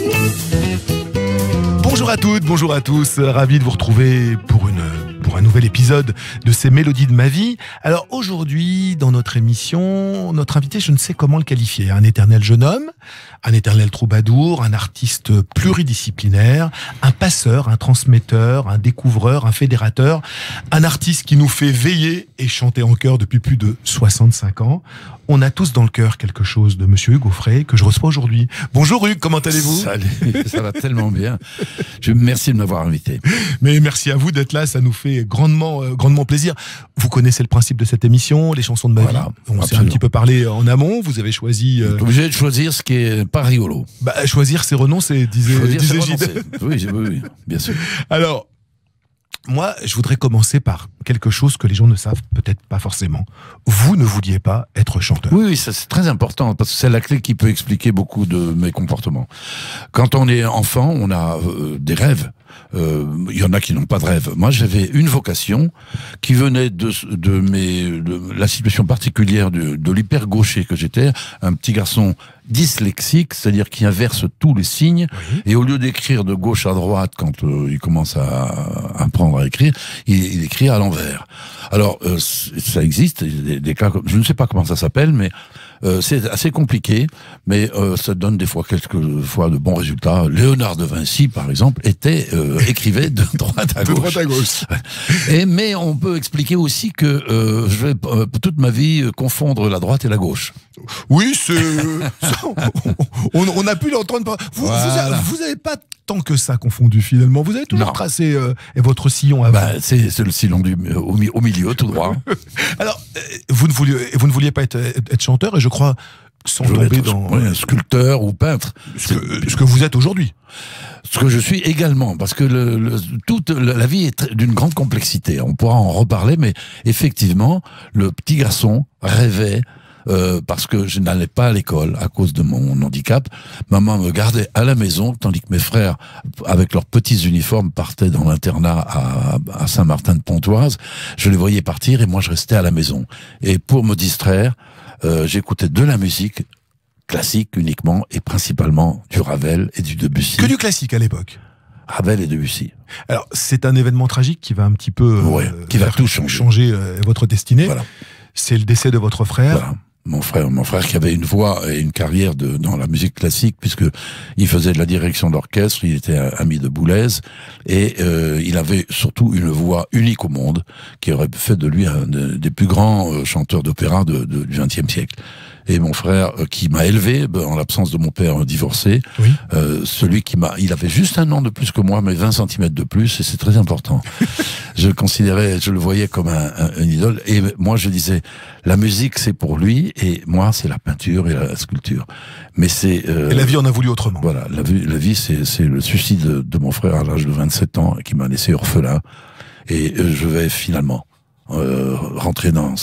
Bonjour à toutes, bonjour à tous, ravi de vous retrouver pour un nouvel épisode de ces Mélodies de ma vie. Alors aujourd'hui, dans notre émission, notre invité, je ne sais comment le qualifier, un éternel jeune homme, un éternel troubadour, un artiste pluridisciplinaire, un passeur, un transmetteur, un découvreur, un fédérateur, un artiste qui nous fait veiller et chanter en chœur depuis plus de 65 ans. On a tous dans le cœur quelque chose de Monsieur Hugues Aufray que je reçois aujourd'hui. Bonjour Hugues, comment allez-vous? Salut, ça va tellement bien. Merci de m'avoir invité. Mais merci à vous d'être là, ça nous fait grandement plaisir. Vous connaissez le principe de cette émission, les chansons de ma vie. On s'est un petit peu parlé en amont, vous avez choisi... Vous êtes obligé de choisir ce qui est pas rigolo. Choisir c'est renoncer, disait Gide. Oui, bien sûr. Alors, moi, je voudrais commencer par quelque chose que les gens ne savent peut-être pas forcément. Vous ne vouliez pas être chanteur. Oui, ça c'est très important, parce que c'est la clé qui peut expliquer beaucoup de mes comportements. Quand on est enfant, on a des rêves. Il y en a qui n'ont pas de rêve. Moi, j'avais une vocation qui venait de la situation particulière de l'hyper-gaucher que j'étais, un petit garçon dyslexique, c'est-à-dire qui inverse tous les signes, oui. Et au lieu d'écrire de gauche à droite quand il commence à apprendre à écrire, il écrit à l'envers. Alors, ça existe, des cas, je ne sais pas comment ça s'appelle, mais c'est assez compliqué, mais ça donne des fois quelquefois de bons résultats. Léonard de Vinci, par exemple, écrivait de droite à gauche. De droite à gauche. Mais on peut expliquer aussi que je vais toute ma vie confondre la droite et la gauche. Oui, on a pu l'entendre. Vous n'avez pas tant que ça confondu finalement. Vous avez toujours tracé votre sillon avant. C'est le sillon au milieu, tout droit. Alors, vous ne vouliez pas être chanteur, et je crois, sans tomber dans... un sculpteur ou peintre. Ce que vous êtes aujourd'hui. Ce que je suis également, parce que toute la vie est d'une grande complexité. On pourra en reparler, mais effectivement, le petit garçon rêvait, parce que je n'allais pas à l'école à cause de mon handicap. Maman me gardait à la maison, tandis que mes frères, avec leurs petits uniformes, partaient dans l'internat à Saint-Martin-de-Pontoise. Je les voyais partir et moi je restais à la maison. Et pour me distraire, j'écoutais de la musique classique uniquement, et principalement du Ravel et du Debussy. Que du classique à l'époque? Ravel et Debussy. Alors, c'est un événement tragique qui va un petit peu qui va tout changer votre destinée. Voilà. C'est le décès de votre frère. Voilà. Mon frère qui avait une voix et une carrière dans la musique classique, puisque il faisait de la direction d'orchestre, il était ami de Boulez, et il avait surtout une voix unique au monde, qui aurait fait de lui un des plus grands chanteurs d'opéra du XXe siècle. Et mon frère, qui m'a élevé, en l'absence de mon père divorcé, oui. Il avait juste un an de plus que moi, mais 20 cm de plus, et c'est très important. Je le voyais comme un idole, et moi je disais, la musique c'est pour lui, et moi c'est la peinture et la sculpture. Mais c'est... et la vie en a voulu autrement. Voilà, la vie c'est le suicide de mon frère à l'âge de 27 ans, qui m'a laissé orphelin, et je vais finalement... rentrer dans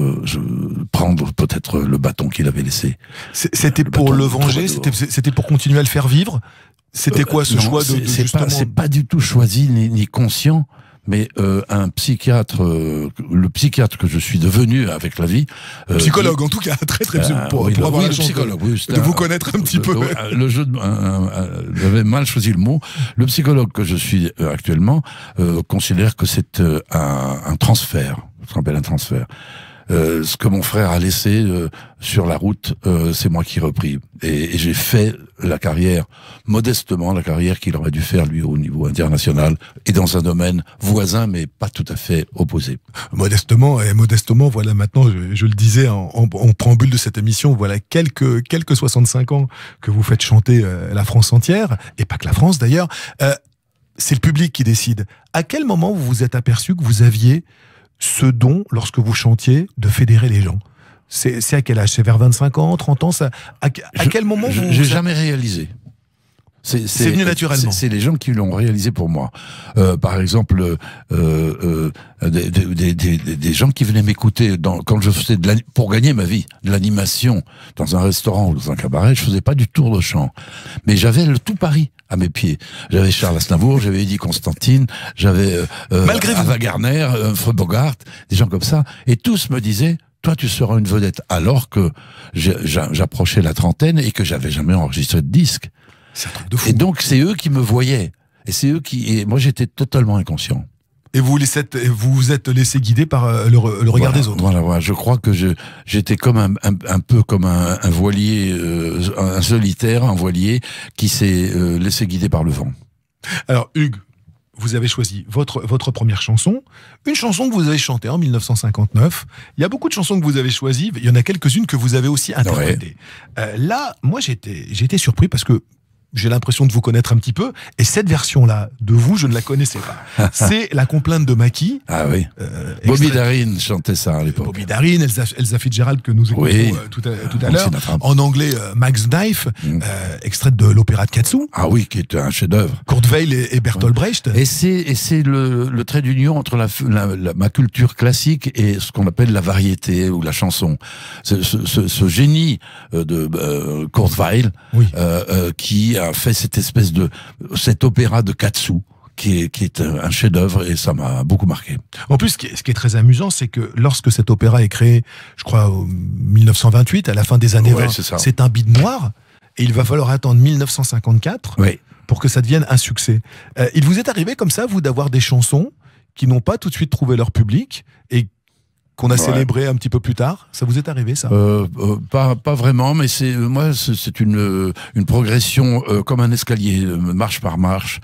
prendre peut-être le bâton qu'il avait laissé. C'était pour le venger, c'était pour continuer à le faire vivre. C'était quoi ce choix de justement... C'est pas du tout choisi ni conscient, mais un psychiatre, le psychiatre que je suis devenu avec la vie, psychologue en tout cas, très pour avoir la chance de vous connaître un petit peu. Le jeu, j'avais mal choisi le mot. Le psychologue que je suis actuellement considère que c'est un transfert, ce qu'on appelle un transfert. Ce que mon frère a laissé sur la route, c'est moi qui ai repris. Et j'ai fait la carrière, modestement, la carrière qu'il aurait dû faire, lui, au niveau international, et dans un domaine voisin, mais pas tout à fait opposé. Modestement, voilà, maintenant, je le disais en préambule de cette émission, voilà quelques 65 ans que vous faites chanter la France entière, et pas que la France d'ailleurs. C'est le public qui décide. À quel moment vous vous êtes aperçu que vous aviez ce don, lorsque vous chantiez, de fédérer les gens? C'est à quel âge? C'est vers 25 ans, 30 ans à quel moment vous... J'ai jamais réalisé. C'est venu naturellement. C'est les gens qui l'ont réalisé pour moi. Par exemple, des gens qui venaient m'écouter quand je faisais pour gagner ma vie, de l'animation dans un restaurant ou dans un cabaret. Je faisais pas du tour de chant, mais j'avais le tout Paris à mes pieds. J'avais Charles Aznavour, j'avais Eddie Constantine, j'avais Ava Gardner, Fred Bogart, des gens comme ça, et tous me disaient: toi, tu seras une vedette, alors que j'approchais la trentaine et que j'avais jamais enregistré de disque. C'est un truc de fou. Et donc, c'est eux qui me voyaient. Et c'est eux qui... Et moi, j'étais totalement inconscient. Et vous vous êtes laissé guider par le regard des autres. Voilà. Je crois que j'étais comme un peu comme un voilier, un solitaire, un voilier qui s'est laissé guider par le vent. Alors, Hugues, vous avez choisi votre première chanson, une chanson que vous avez chantée en 1959. Il y a beaucoup de chansons que vous avez choisies, il y en a quelques-unes que vous avez aussi interprétées. Là, moi, j'ai été surpris parce que j'ai l'impression de vous connaître un petit peu, et cette version-là de vous, je ne la connaissais pas. C'est La complainte de Maki. Ah oui. Bobby Darin chantait ça à l'époque. Bobby Darin, Elsa Fitzgerald que nous écoutons tout à l'heure. En anglais, Max Knife, extrait de l'opéra de Katsu. Ah oui, qui est un chef-d'œuvre. Kurt Weill et Bertolt Brecht. Et c'est le trait d'union entre ma culture classique et ce qu'on appelle la variété ou la chanson. Ce génie de Kurt Weill, qui a fait cet opéra de Katsu, qui est un chef-d'œuvre, et ça m'a beaucoup marqué. En plus, ce qui est très amusant, c'est que lorsque cet opéra est créé, je crois, en 1928, à la fin des années 20, c'est un bide noir, et il va falloir attendre 1954 pour que ça devienne un succès. Il vous est arrivé comme ça, vous, d'avoir des chansons qui n'ont pas tout de suite trouvé leur public, et qu'on a célébré un petit peu plus tard? Ça vous est arrivé, ça? Pas vraiment, mais c'est une progression comme un escalier, marche par marche.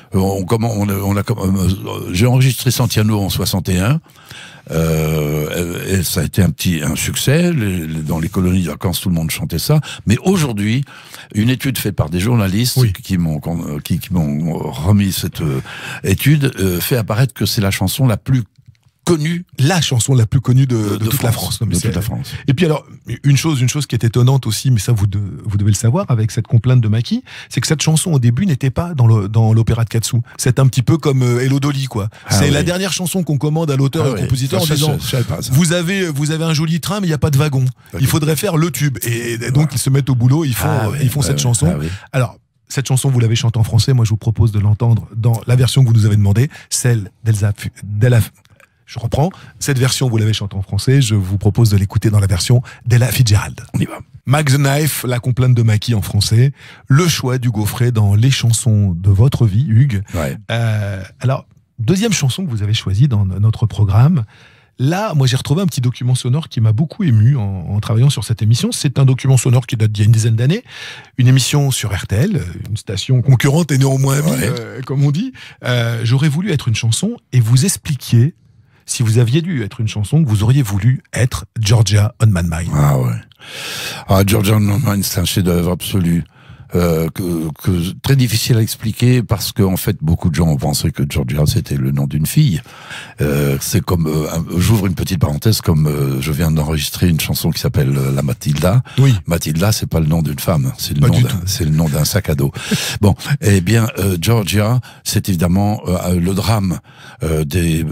J'ai enregistré Santiano en 61. Et ça a été un succès. Dans les colonies de vacances, tout le monde chantait ça. Mais aujourd'hui, une étude faite par des journalistes qui m'ont remis cette étude fait apparaître que c'est la chanson la plus connue, la chanson la plus connue de toute la France. Non, mais de toute la France. Et puis alors, une chose qui est étonnante aussi, mais ça vous devez le savoir, avec cette complainte de Maki, c'est que cette chanson au début n'était pas dans l'opéra de Katsu. C'est un petit peu comme Hello Dolly, quoi. C'est la dernière chanson qu'on commande à l'auteur et au compositeur en disant vous avez un joli train, mais il n'y a pas de wagon. Il faudrait faire le tube. Et donc ils se mettent au boulot, ils font cette chanson. Alors, cette chanson, vous l'avez chantée en français. Moi, je vous propose de l'entendre dans la version que vous nous avez demandé, celle Je reprends. Cette version, vous l'avez chantée en français. Je vous propose de l'écouter dans la version d'Ella Fitzgerald. On y va. Max Knife, La complainte de Maki en français. Le choix du Gaufret dans les chansons de votre vie, Hugues. Alors, deuxième chanson que vous avez choisie dans notre programme. Là, moi, j'ai retrouvé un petit document sonore qui m'a beaucoup ému en travaillant sur cette émission. C'est un document sonore qui date d'il y a une dizaine d'années. Une émission sur RTL, une station concurrente et néanmoins amie, comme on dit. J'aurais voulu être une chanson et vous expliquiez, si vous aviez dû être une chanson, que vous auriez voulu être Georgia on My Mind. Ah ouais. Georgia on My Mind, c'est un chef-d'œuvre absolu. Très difficile à expliquer parce qu'en fait beaucoup de gens ont pensé que Georgia c'était le nom d'une fille. C'est comme j'ouvre une petite parenthèse, comme je viens d'enregistrer une chanson qui s'appelle La Matilda. Oui. Matilda, c'est pas le nom d'une femme, c'est le nom d'un sac à dos. Bon, eh bien Georgia, c'est évidemment le drame des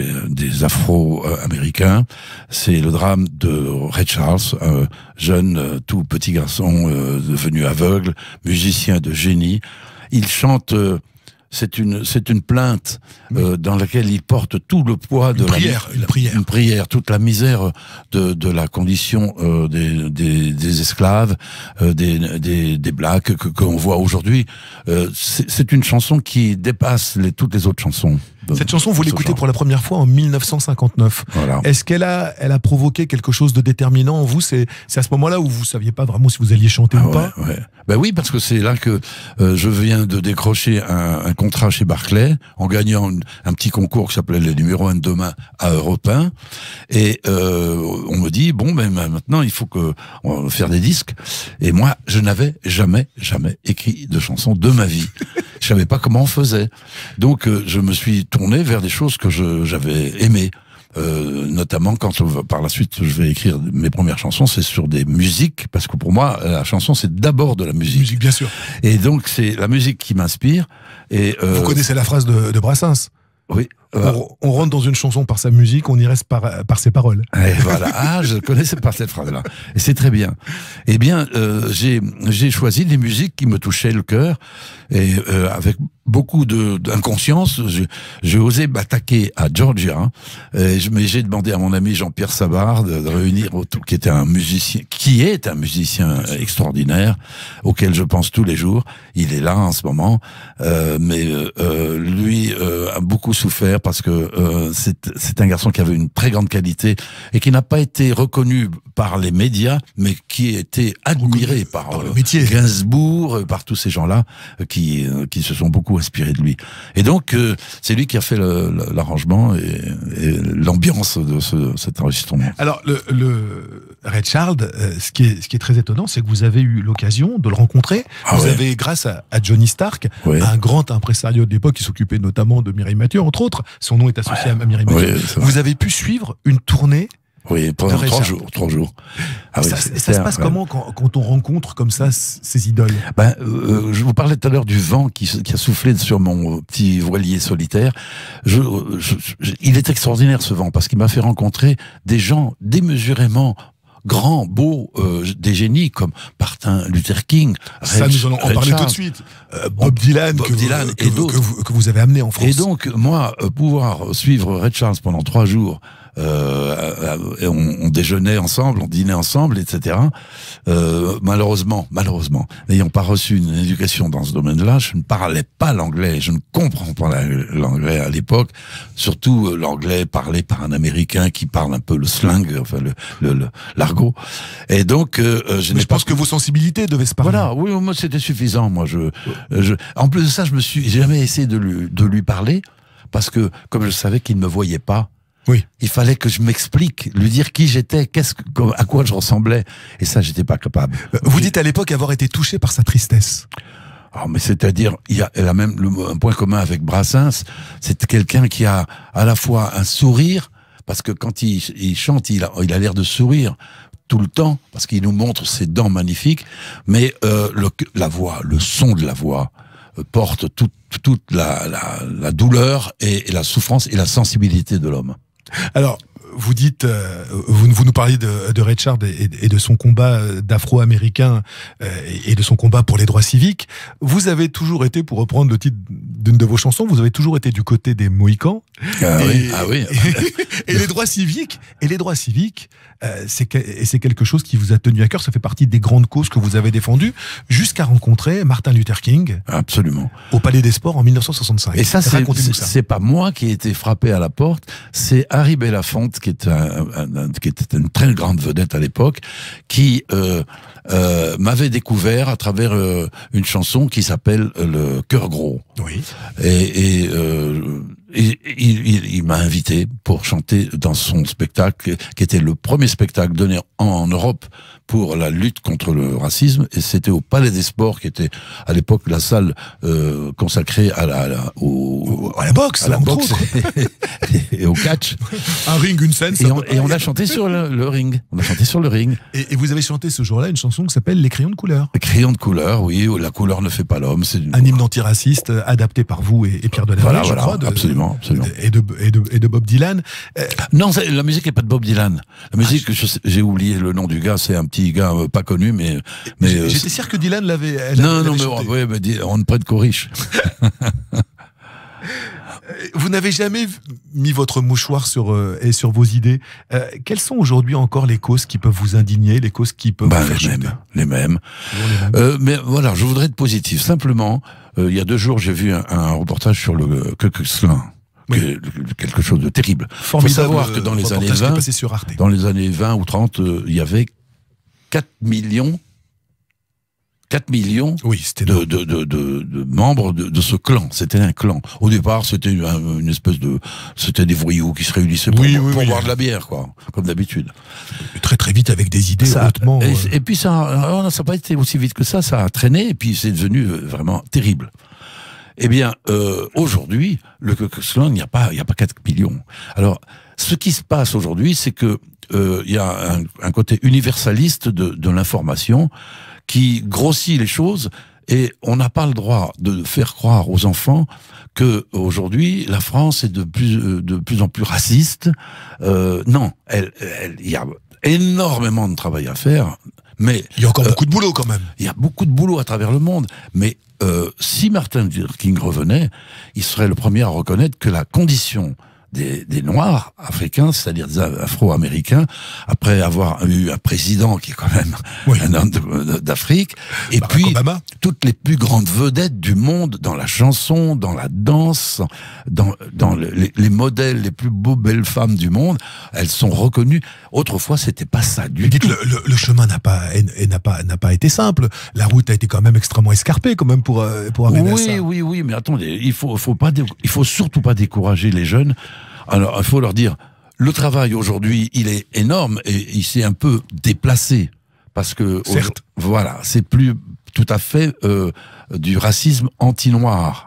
Afro-Américains. C'est le drame de Ray Charles, un jeune tout petit garçon devenu aveugle, musicien de génie. Il chante, c'est une plainte dans laquelle il porte tout le poids de une prière, toute la misère de la condition des esclaves, des blacks qu'on voit aujourd'hui. C'est une chanson qui dépasse toutes les autres chansons. Cette chanson, vous l'écoutez pour la première fois en 1959. Voilà. Est-ce qu'elle a provoqué quelque chose de déterminant en vous? C'est à ce moment-là où vous saviez pas vraiment si vous alliez chanter ou pas? Ben oui, parce que c'est là que je viens de décrocher un contrat chez Barclay en gagnant un petit concours qui s'appelait les numéros 1 de demain à Europe 1. Et on me dit, bon, ben maintenant, il faut on va faire des disques. Et moi, je n'avais jamais écrit de chanson de ma vie. Je savais pas comment on faisait. Donc, je me suis tourné vers des choses que j'avais aimées. Notamment quand par la suite je vais écrire mes premières chansons, c'est sur des musiques, parce que pour moi la chanson c'est d'abord de la musique. Bien sûr. Et donc c'est la musique qui m'inspire. Et vous connaissez la phrase de Brassens? Oui. On rentre dans une chanson par sa musique, on y reste par ses paroles. Et voilà. Ah, je connaissais pas cette phrase-là. Et c'est très bien. Eh bien, j'ai choisi des musiques qui me touchaient le cœur et avec beaucoup d'inconscience, j'ai osé m'attaquer à Georgia. Mais j'ai demandé à mon ami Jean-Pierre Sabard de réunir qui est un musicien extraordinaire auquel je pense tous les jours. Il est là en ce moment, mais lui a beaucoup souffert parce que c'est un garçon qui avait une très grande qualité et qui n'a pas été reconnu par les médias, mais qui a été admiré par le métier. Gainsbourg, par tous ces gens-là qui se sont beaucoup inspirés de lui. Et donc c'est lui qui a fait l'arrangement et l'ambiance de cet enregistrement. Alors le Ray Charles, ce qui est très étonnant, c'est que vous avez eu l'occasion de le rencontrer. Vous avez, grâce à Johnny Stark, un grand impresario de l'époque qui s'occupait notamment de Mireille Mathieu, entre autres. Son nom est associé à Mireille Mathieu. Vous avez pu suivre une tournée. Oui, pendant 3 jours. Ça se passe comment quand on rencontre comme ça ces idoles? Je vous parlais tout à l'heure du vent qui a soufflé sur mon petit voilier solitaire. Il est extraordinaire ce vent parce qu'il m'a fait rencontrer des gens démesurément grands, beaux, des génies comme Martin Luther King. Ça, nous allons en parler tout de suite. Bob Dylan et d'autres que vous avez amené en France. Et donc, moi, pouvoir suivre Ray Charles pendant 3 jours, on déjeunait ensemble, on dînait ensemble, etc. Malheureusement, n'ayant pas reçu une éducation dans ce domaine-là, je ne parlais pas l'anglais, je ne comprends pas l'anglais à l'époque, surtout l'anglais parlé par un Américain qui parle un peu le slang, enfin l'argot. Et donc, je pense que vos sensibilités devaient se parler. Voilà, oui, moi c'était suffisant. Moi, en plus de ça, j'ai jamais essayé de lui parler parce que comme je savais qu'il ne me voyait pas. Oui. Il fallait que je m'explique, lui dire qui j'étais, à quoi je ressemblais. Et ça, j'étais pas capable. Vous dites à l'époque avoir été touché par sa tristesse. Alors, mais c'est-à-dire, elle a même un point commun avec Brassens. C'est quelqu'un qui a à la fois un sourire, parce que quand il chante, il a l'air de sourire tout le temps, parce qu'il nous montre ses dents magnifiques, mais la voix, le son de la voix, porte toute la douleur et la souffrance et la sensibilité de l'homme. Alors, vous dites, vous nous parliez de Ray Charles et de son combat d'Afro-Américain et de son combat pour les droits civiques. Vous avez toujours été, pour reprendre le titre d'une de vos chansons, vous avez toujours été du côté des Mohicans. Oui. Et les droits civiques. C'est quelque chose qui vous a tenu à cœur. Ça fait partie des grandes causes que vous avez défendues, jusqu'à rencontrer Martin Luther King. Absolument. Au Palais des Sports en 1965. Et ça, c'est pas moi qui ai été frappé à la porte, c'est Harry Belafonte, qui était une très grande vedette à l'époque, qui m'avait découvert à travers une chanson qui s'appelle Le Cœur Gros. Oui. Et il m'a invité pour chanter dans son spectacle, qui était le premier spectacle donné en Europe pour la lutte contre le racisme, et c'était au Palais des Sports, qui était à l'époque la salle consacrée à la boxe, et au catch. Un ring, une scène. Et on a chanté sur le ring. On a chanté sur le ring. Et vous avez chanté ce jour-là une chanson qui s'appelle Les Crayons de couleur. Les Crayons de couleur, oui. La couleur ne fait pas l'homme. C'est un hymne antiraciste adapté par vous et Pierre Delahaye, je crois. Absolument. Et de Bob Dylan. Non, la musique n'est pas de Bob Dylan. La musique, j'ai oublié le nom du gars. C'est un petit gars pas connu, mais j'étais sûr que Dylan l'avait. Non, mais on ne prête qu'aux riches. Vous n'avez jamais mis votre mouchoir sur vos idées. Quelles sont aujourd'hui encore les causes qui peuvent vous indigner, les causes qui peuvent vous faire chuter ? Les mêmes. Mais voilà, je voudrais être positif. Simplement, il y a 2 jours, j'ai vu un reportage sur le Ku Klux Klan. Oui. Quelque chose de terrible. Il faut savoir que dans les années 20 ou 30, il y avait 4 millions de membres de ce clan. C'était un clan. Au départ, c'était une espèce c'était des voyous qui se réunissaient pour boire de la bière, quoi, comme d'habitude. Très très vite avec des idées hautement. Et puis ça n'a pas été aussi vite que ça. Ça a traîné et puis c'est devenu vraiment terrible. Eh bien, aujourd'hui, le Ku Klux Klan, il n'y a pas 4 millions. Alors, ce qui se passe aujourd'hui, c'est que il y a un côté universaliste de l'information qui grossit les choses Et on n'a pas le droit de faire croire aux enfants que aujourd'hui la France est de plus en plus raciste. Non, il y a énormément de travail à faire. Mais il y a encore beaucoup de boulot quand même. Il y a beaucoup de boulot à travers le monde. Mais si Martin Luther King revenait, il serait le premier à reconnaître que la condition des Noirs africains, c'est-à-dire des Afro-Américains, après avoir eu un président qui est quand même un homme d'Afrique, et Barack puis Obama. Toutes les plus grandes vedettes du monde, dans la chanson, dans la danse, dans les modèles, les plus beaux belles femmes du monde, elles sont reconnues. Autrefois, c'était pas ça du tout. Le chemin n'a pas été simple. La route a été quand même extrêmement escarpée quand même pour arriver à ça. Oui, mais attendez, il faut surtout pas décourager les jeunes. Alors, il faut leur dire, le travail aujourd'hui, il est énorme et il s'est un peu déplacé. Parce que, certes. Voilà, c'est plus tout à fait du racisme anti-noir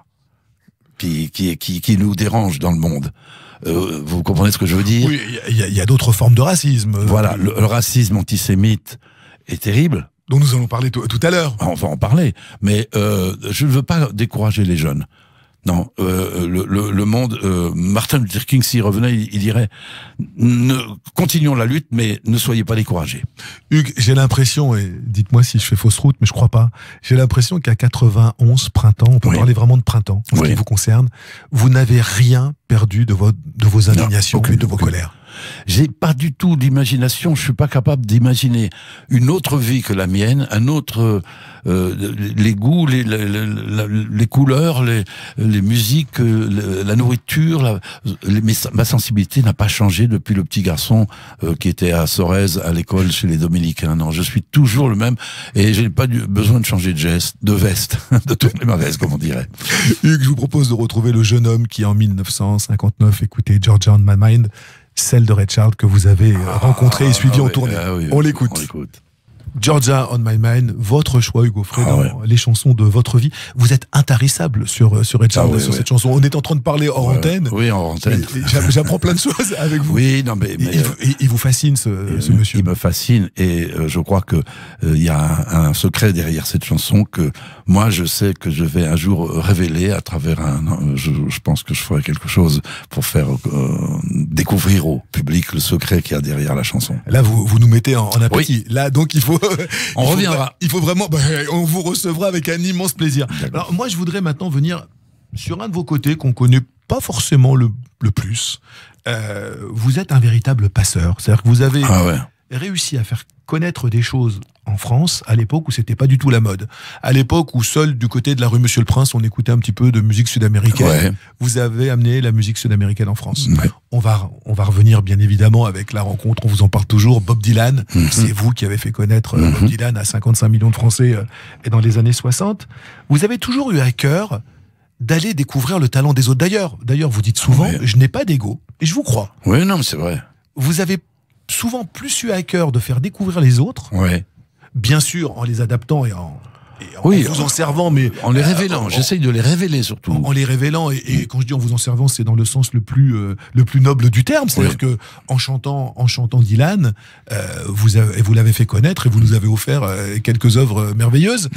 qui nous dérange dans le monde. Vous comprenez ce que je veux dire? Oui, il y a d'autres formes de racisme. Voilà, le racisme antisémite est terrible. Dont nous allons parler tout à l'heure. On va en parler, mais je ne veux pas décourager les jeunes. Non, le monde, Martin Luther King, s'il revenait, il dirait continuons la lutte, mais ne soyez pas découragés. Hugues, j'ai l'impression, et dites-moi si je fais fausse route, mais je crois pas, j'ai l'impression qu'à 91 printemps, on peut parler vraiment de printemps, en ce qui vous concerne, vous n'avez rien perdu de vos indignations et de vos colères. J'ai pas du tout d'imagination, je suis pas capable d'imaginer une autre vie que la mienne, un autre les goûts, les couleurs, les musiques, la nourriture, ma sensibilité n'a pas changé depuis le petit garçon qui était à Sorèze à l'école chez les Dominicains. Non, je suis toujours le même et j'ai pas besoin de changer de veste, de tourner ma veste comme on dirait. Hugues, je vous propose de retrouver le jeune homme qui en 1959 écoutait Georgia on My Mind, celle de Ray Charles que vous avez rencontrée et suivie en tournée. On l'écoute. Georgia on My Mind, votre choix, Hugues Aufray, dans les chansons de votre vie. Vous êtes intarissable sur Ray Charles, sur cette chanson. On est en train de parler hors antenne. Oui, hors antenne. J'apprends plein de choses avec vous. Oui, non, mais il vous fascine, ce monsieur. Il me fascine et je crois que il y a un secret derrière cette chanson que moi, je sais que je vais un jour révéler à travers je pense que je ferai quelque chose pour faire découvrir au public le secret qu'il y a derrière la chanson. Là, vous nous mettez en appétit. Oui. Là, donc il faut. On reviendra. Il faut vraiment. On vous recevra avec un immense plaisir. Alors moi, je voudrais maintenant venir sur un de vos côtés qu'on connaît pas forcément le plus. Vous êtes un véritable passeur. C'est-à-dire que vous avez réussi à faire connaître des choses en France à l'époque où c'était pas du tout la mode. À l'époque où seul du côté de la rue Monsieur le Prince, on écoutait un petit peu de musique sud-américaine. Vous avez amené la musique sud-américaine en France. On va revenir bien évidemment avec la rencontre, on vous en parle toujours, Bob Dylan. C'est vous qui avez fait connaître Bob Dylan à 55 millions de Français et dans les années 60. Vous avez toujours eu à cœur d'aller découvrir le talent des autres. D'ailleurs, vous dites souvent, je n'ai pas d'ego. Et je vous crois. Oui, non, mais c'est vrai. Vous avez souvent plus eu à cœur de faire découvrir les autres. Bien sûr, en les adaptant et en vous en servant, mais en les révélant. J'essaye de les révéler surtout. En les révélant, et quand je dis en vous en servant, c'est dans le sens le plus noble du terme. C'est-à-dire que en chantant Dylan, vous l'avez fait connaître et vous nous avez offert quelques œuvres merveilleuses.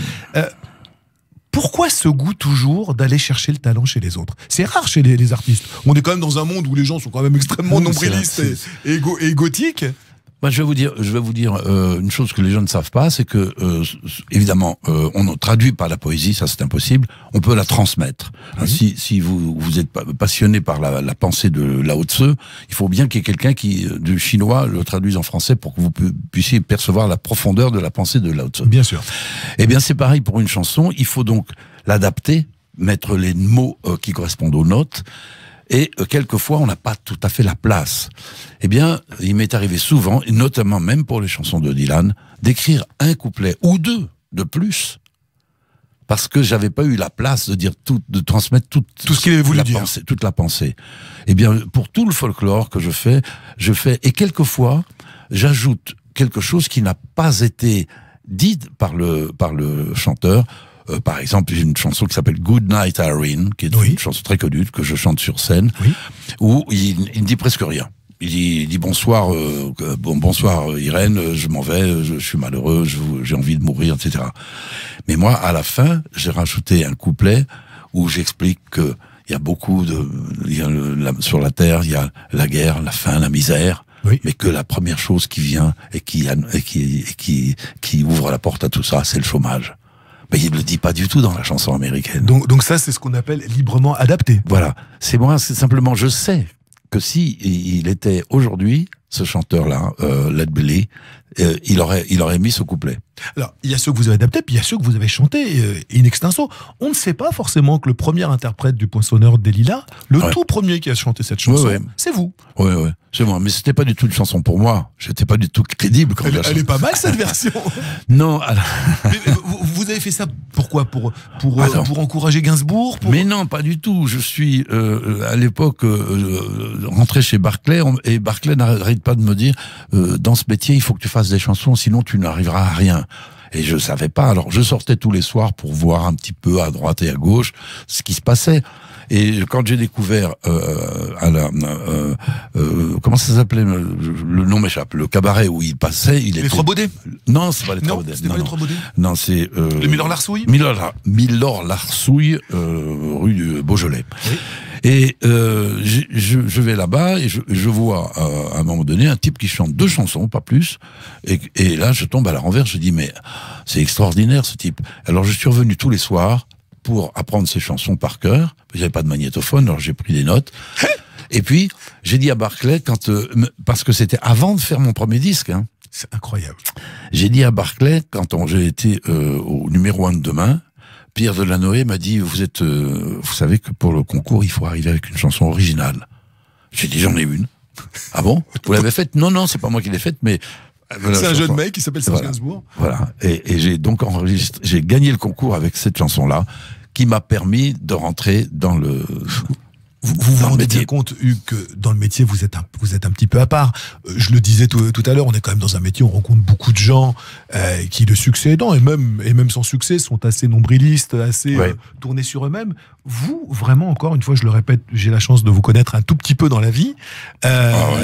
Pourquoi ce goût toujours d'aller chercher le talent chez les autres? C'est rare chez les artistes. On est quand même dans un monde où les gens sont quand même extrêmement nombrilistes et égotiques. Moi, je vais vous dire une chose que les gens ne savent pas, c'est que évidemment, on ne traduit pas la poésie, ça c'est impossible. On peut la transmettre. Si vous êtes passionné par la pensée de Lao Tzu, il faut bien qu'il y ait quelqu'un qui du chinois le traduise en français pour que vous puissiez percevoir la profondeur de la pensée de Lao Tzu. Bien sûr. Eh bien, c'est pareil pour une chanson. Il faut donc l'adapter, mettre les mots qui correspondent aux notes. Et quelquefois, on n'a pas tout à fait la place. Eh bien, il m'est arrivé souvent, et notamment même pour les chansons de Dylan, d'écrire un couplet ou deux de plus, parce que j'avais pas eu la place de dire de transmettre tout ce qu'il avait voulu dire, toute la pensée. Eh bien, pour tout le folklore que je fais, et quelquefois, j'ajoute quelque chose qui n'a pas été dit par le chanteur. Par exemple, j'ai une chanson qui s'appelle Good Night Irene, qui est une chanson très connue, que je chante sur scène, où il ne dit presque rien. il dit bonsoir, bonsoir Irène, je m'en vais, je suis malheureux, j'ai envie de mourir, etc. Mais moi, à la fin, j'ai rajouté un couplet où j'explique que il y a beaucoup sur la terre, il y a la guerre, la faim, la misère. Oui. Mais que la première chose qui vient et qui ouvre la porte à tout ça, c'est le chômage. Mais il ne le dit pas du tout dans la chanson américaine. Donc ça, c'est ce qu'on appelle librement adapté. Voilà. C'est simplement, je sais que si il était aujourd'hui, ce chanteur-là, Led Belly, il aurait mis ce couplet. Alors, il y a ceux que vous avez adaptés, puis il y a ceux que vous avez chantés in extenso. On ne sait pas forcément que le premier interprète du Poinçonneur des Lilas, le tout premier qui a chanté cette chanson, c'est vous. Oui, c'est moi. Mais c'était pas du tout une chanson pour moi. J'étais pas du tout crédible quand elle est pas mal cette version. Non. Mais vous avez fait ça pourquoi pour encourager Gainsbourg Mais non, pas du tout. Je suis à l'époque rentré chez Barclay et Barclay n'arrête pas de me dire dans ce métier il faut que tu fasses des chansons, sinon tu n'arriveras à rien. Et je savais pas. Alors je sortais tous les soirs pour voir un petit peu à droite et à gauche ce qui se passait. Et quand j'ai découvert comment ça s'appelait, le nom m'échappe, le cabaret où il passait, Les Trois Baudets. Non, c'est pas les Trois Baudets. C'était pas les Trois Baudets. Non, c'est le Milord-Larsouille. Milord-Larsouille, rue du Beaujolais. Oui. Et je vais là-bas et je vois à un moment donné un type qui chante 2 chansons, pas plus. Et là, je tombe à la renverse. Je dis mais c'est extraordinaire ce type. Alors je suis revenu tous les soirs pour apprendre ces chansons par cœur. J'avais pas de magnétophone, alors j'ai pris des notes. Et puis j'ai dit à Barclay parce que c'était avant de faire mon premier disque. Hein. C'est incroyable. J'ai dit à Barclay quand j'ai été au numéro 1 de Demain. Pierre Delanoë m'a dit vous savez que pour le concours il faut arriver avec une chanson originale. J'ai dit j'en ai une. Ah bon? Vous l'avez faite? Non, c'est pas moi qui l'ai faite, mais c'est un jeune mec qui s'appelle Serge Gainsbourg. Voilà. Et j'ai donc j'ai gagné le concours avec cette chanson-là, qui m'a permis de rentrer dans le. Vous vous rendez bien compte, Hugues, que dans le métier, vous êtes un petit peu à part. Je le disais tout à l'heure, on est quand même dans un métier où on rencontre beaucoup de gens qui, le succès aidant, et même sans succès, sont assez nombrilistes, assez tournés sur eux-mêmes. Vous, vraiment, encore une fois, je le répète, j'ai la chance de vous connaître un tout petit peu dans la vie. Un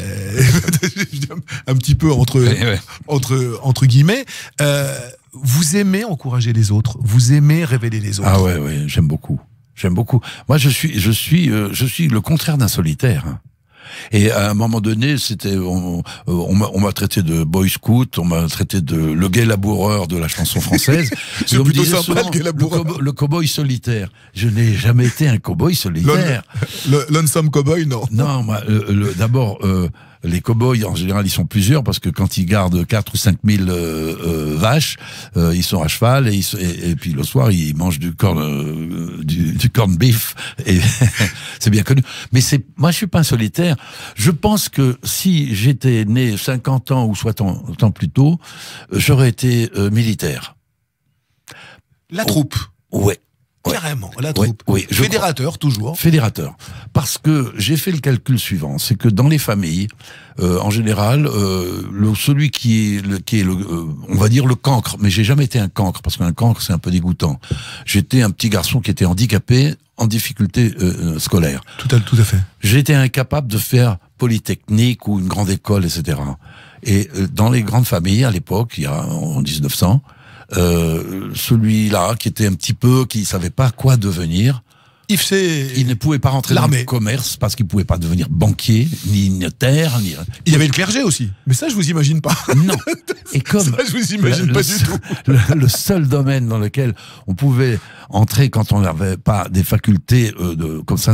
petit peu entre guillemets. Vous aimez encourager les autres, vous aimez révéler les autres. Ah ouais, j'aime beaucoup. J'aime beaucoup. Moi, je suis le contraire d'un solitaire. Et à un moment donné, on m'a traité de boy scout, on m'a traité de le gay laboureur de la chanson française. C'est plutôt sympa, le gay laboureur. Le cow-boy solitaire. Je n'ai jamais été un cow-boy solitaire. Lonesome cow-boy, non. Non, moi, d'abord, les cow-boys, en général, ils sont plusieurs parce que quand ils gardent 4 ou 5 000 vaches, ils sont à cheval et puis le soir, ils mangent du corn beef et c'est bien connu. Mais moi, je suis pas un solitaire. Je pense que si j'étais né 50 ans ou 60 ans plus tôt, j'aurais été militaire. La troupe. Ouais. Carrément, la troupe. Oui, fédérateur, toujours. Fédérateur. Parce que j'ai fait le calcul suivant, c'est que dans les familles, en général, celui qui est on va dire le cancre, mais j'ai jamais été un cancre, parce qu'un cancre, c'est un peu dégoûtant. J'étais un petit garçon qui était handicapé, en difficulté scolaire. Tout à fait. J'étais incapable de faire Polytechnique ou une grande école, etc. Et dans les grandes familles, à l'époque, en 1900, celui-là qui était qui savait pas quoi devenir, il ne pouvait pas rentrer dans le commerce parce qu'il pouvait pas devenir banquier ni notaire il y avait le clergé aussi, mais ça je vous imagine pas. Non. Et comme ça je vous imagine pas du tout. Le seul domaine dans lequel on pouvait entrer quand on n'avait pas des facultés comme ça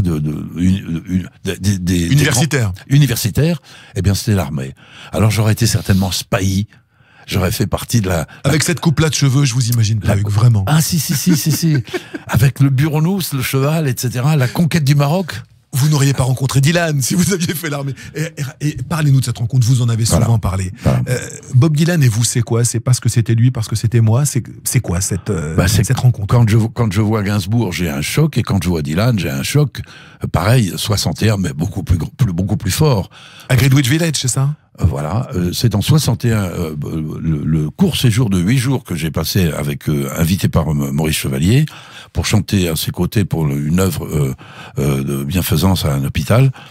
universitaires, eh bien c'était l'armée. Alors j'aurais été certainement spahi. J'aurais fait partie de Avec cette coupe-là de cheveux, je vous imagine pas, vraiment. Ah, si. Avec le buronous, le cheval, etc. La conquête du Maroc. Vous n'auriez pas rencontré Dylan si vous aviez fait l'armée. Et parlez-nous de cette rencontre, vous en avez souvent parlé. Voilà. Bob Dylan et vous, c'est quoi? C'est parce que c'était lui, parce que c'était moi? C'est quoi cette rencontre? Quand je vois Gainsbourg, j'ai un choc, et quand je vois Dylan, j'ai un choc, pareil, 61, mais beaucoup plus fort. À Greenwich Village, c'est ça? Voilà, c'est en 61, le court séjour de 8 jours que j'ai passé invité par Maurice Chevalier, pour chanter à ses côtés pour une œuvre de bienfaisance à un hôpital.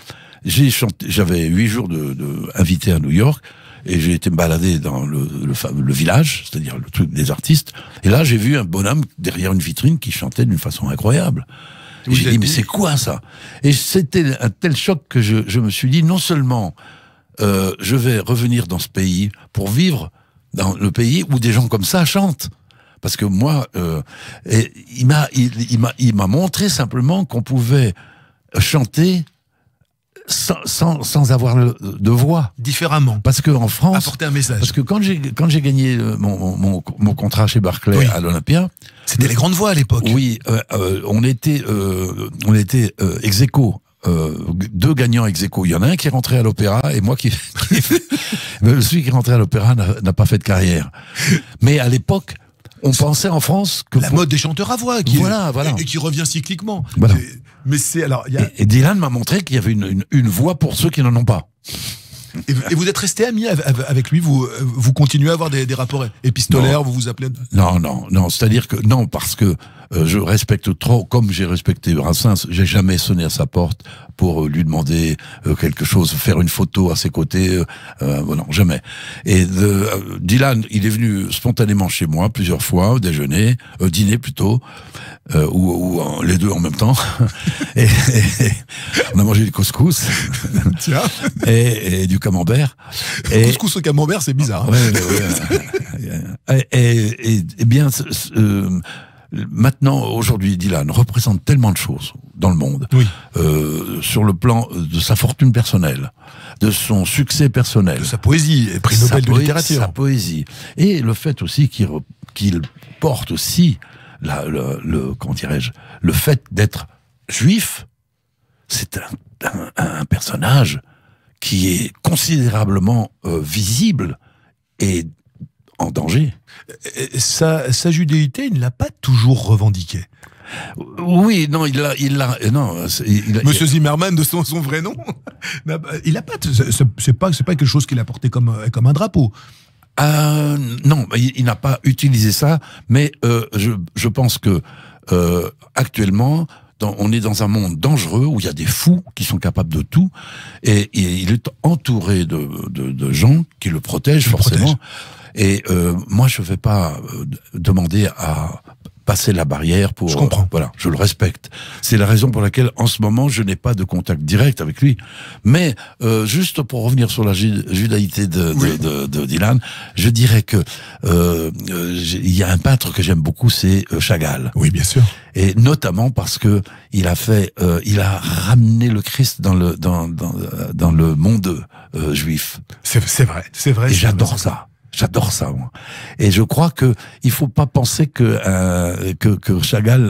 j'avais 8 jours invité à New York, et j'ai été me balader dans le village, c'est-à-dire le truc des artistes, et là j'ai vu un bonhomme derrière une vitrine qui chantait d'une façon incroyable. J'ai dit, mais c'est quoi ça? Et c'était un tel choc que je me suis dit, non seulement je vais revenir dans ce pays pour vivre dans le pays où des gens comme ça chantent. Parce que moi, il m'a montré simplement qu'on pouvait chanter sans avoir de voix. Différemment. Parce que en France, apporter un message. Parce que quand j'ai gagné mon contrat chez Barclay à l'Olympia, c'était les grandes voix à l'époque. Oui, on était ex aequo. 2 gagnants ex aequo. Il y en a un qui est rentré à l'opéra et moi celui qui est rentré à l'opéra n'a pas fait de carrière. Mais à l'époque, on pensait en France que la mode des chanteurs à voix, voilà. Et qui revient cycliquement. Voilà. Mais c'est alors. Et Dylan m'a montré qu'il y avait une voix pour ceux qui n'en ont pas. Et vous êtes resté ami avec lui, vous continuez à avoir des rapports épistolaires, vous vous appelez? Non, c'est-à-dire que non, parce que je respecte trop, comme j'ai respecté Brassens, j'ai jamais sonné à sa porte pour lui demander quelque chose, faire une photo à ses côtés, non, jamais. Et Dylan, il est venu spontanément chez moi plusieurs fois, déjeuner, dîner plutôt, ou les deux en même temps, et on a mangé du couscous, tiens, et du camembert. Couscous au camembert, c'est bizarre. Et bien, maintenant, aujourd'hui, Dylan représente tellement de choses dans le monde, oui. Sur le plan de sa fortune personnelle, de son succès personnel, de sa poésie, prix Nobel de littérature, sa poésie, et le fait aussi qu'il porte aussi comment dirais-je, le fait d'être juif. C'est un personnage qui est considérablement visible et en danger. Sa judéité, il ne l'a pas toujours revendiquée. Oui, non, Monsieur Zimmerman, de son vrai nom, il a pas. C'est pas quelque chose qu'il a porté comme un drapeau. Non, il n'a pas utilisé ça, mais je pense que actuellement, on est dans un monde dangereux où il y a des fous qui sont capables de tout, et il est entouré de gens qui le protègent forcément. Et moi, je ne vais pas demander à passer la barrière pour... Je comprends. Voilà, je le respecte. C'est la raison pour laquelle, en ce moment, je n'ai pas de contact direct avec lui. Mais, juste pour revenir sur la judaïté de Dylan, je dirais que il y a un peintre que j'aime beaucoup, c'est Chagall. Oui, bien sûr. Et notamment parce que il a ramené le Christ dans le monde juif. C'est vrai. Et j'adore ça. J'adore ça, moi. Et je crois que il faut pas penser que Chagall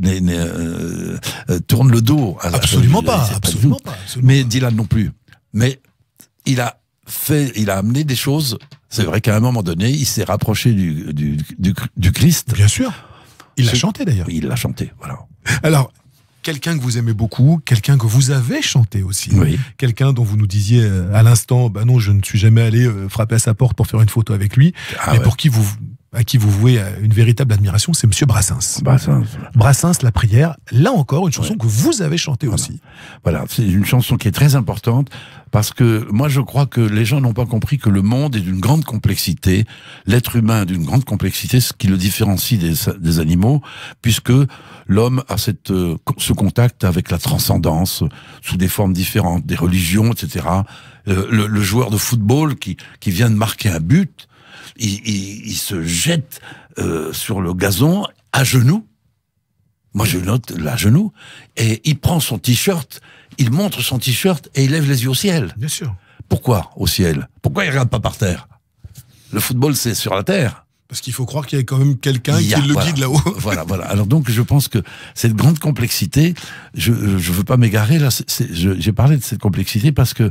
tourne le dos à absolument pas. Mais Dylan non plus. Mais il a amené des choses. C'est vrai qu'à un moment donné, il s'est rapproché du Christ. Bien sûr. Il l'a chanté d'ailleurs. Oui, il l'a chanté, voilà. Alors, quelqu'un que vous aimez beaucoup, quelqu'un que vous avez chanté aussi, oui. Quelqu'un dont vous nous disiez à l'instant, bah non, je ne suis jamais allé frapper à sa porte pour faire une photo avec lui, mais pour à qui vous vouez une véritable admiration, c'est Monsieur Brassens. Brassens, La Prière, là encore, une chanson que vous avez chantée aussi. Voilà, c'est une chanson qui est très importante, parce que moi je crois que les gens n'ont pas compris que le monde est d'une grande complexité, l'être humain d'une grande complexité, ce qui le différencie des animaux, puisque l'homme a ce contact avec la transcendance, sous des formes différentes, des religions, etc. Le joueur de football qui vient de marquer un but, il se jette sur le gazon à genoux. Moi, je note à genoux. Et il prend son t-shirt, il montre son t-shirt et il lève les yeux au ciel. Bien sûr. Pourquoi au ciel? Pourquoi il ne regarde pas par terre? Le football, c'est sur la terre. Parce qu'il faut croire qu'il y a quand même quelqu'un qui le guide là-haut. Voilà. Alors donc, je pense que cette grande complexité, je veux pas m'égarer là. J'ai parlé de cette complexité parce que